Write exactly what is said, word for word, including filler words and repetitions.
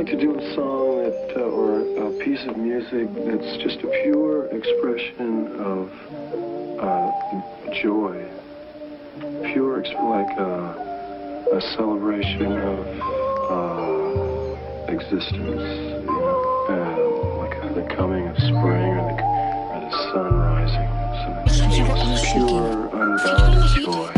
like to do a song that, uh, or a piece of music that's just a pure expression of uh, joy. Pure, like a, a celebration of uh, existence, you know, uh, like the coming of spring or the, or the sun rising. So it's pure, unbounded joy.